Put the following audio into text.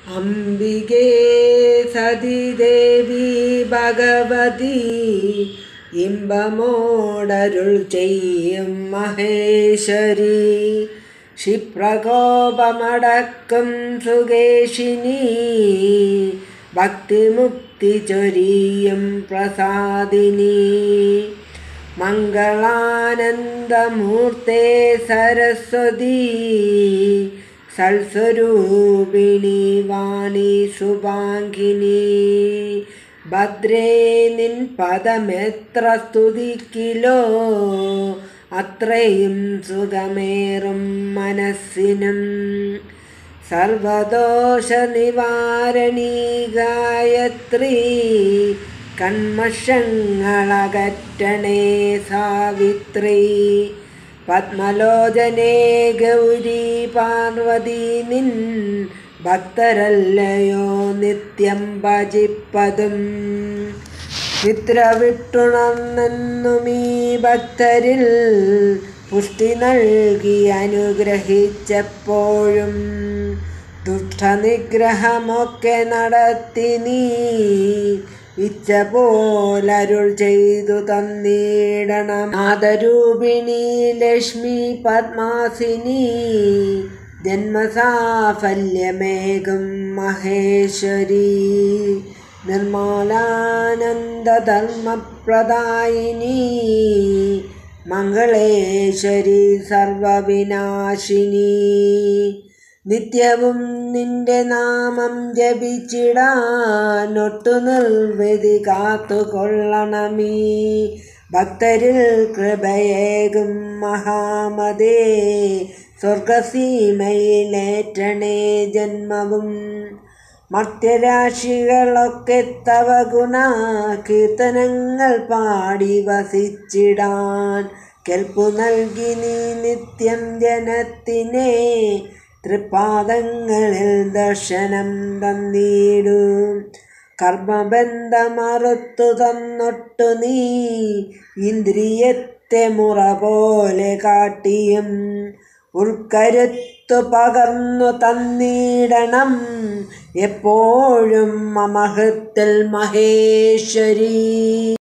അംബികേ സതിദേവി ഭഗവതി ഇമ്പമോടരുൾ ചെയ്യും മഹേശ്വരി ക്ഷിപ്രകോപമടക്കും സുകേശിനി ഭക്തിമുക്തി ചൊരിയും പ്രസാദിനി മംഗളാനന്ദമൂർത്തേ സരസ്വതി സൽസ്വരൂപിണി വാണി ശുഭാംഗിനി ഭദ്രേ നിൻ പദമെത്ര സ്തുതിക്കിലോ അത്രയും സുഖമേറും മനസ്സിനും സർവദോഷ നിവാരണീ ഗായത്രി കന്മഷങ്ങളകറ്റണേ സാവിത്രി പത്മലോചനേ ഗൗരി പാർവതി നിൻ ഭക്തരല്ലയോ നിത്യം ഭജിപ്പതും നിദ്ര വിട്ടുണർന്നെന്നുമീ ഭക്തരിൽ പുഷ്ടി നൽകി അനുഗ്രഹിച്ചപ്പോഴും ദുഷ്ടനിഗ്രഹമൊക്കെ നടത്തി നീ ഇച്ഛ പോലരുൾ ചെയ്തു തന്നിടണം നാദരൂപിണി ലക്ഷ്മി പദ്മാസിനി ജന്മസാഫല്യമേകും മഹേശ്വരി നിർമ്മലാനന്ദധർമ്മപ്രദായിനി മംഗളേശ്വരി സർവവിനാശിനി നിത്യവും നിന്റെ നാമം ജപിച്ചിടാൻ ഒട്ടു നിർവൃതി കാത്തുകൊള്ളണമീ ഭക്തരിൽ കൃപയേകും മഹാമതേ സ്വർഗസീമയിലേറ്റണേ ജന്മവും മർത്യരാശികളൊക്കെ തവ ഗുണ കീർത്തനങ്ങൾ പാടി വസിച്ചിടാൻ കെൽപ്പു നൽകി നീ നിത്യം ജനത്തിനെ തൃപാദങ്ങളിൽ ദർശനം തന്നിടും കർമ്മബന്ധമറുത്തു തന്നൊട്ടു നീ ഇന്ദ്രിയത്തെ മുറ പോലെ കാട്ടിയും ഉൾക്കരുത്തു പകർന്നു തന്നിടണം എപ്പോഴും മമഹൃത്തിൽ മഹേശ്വരി.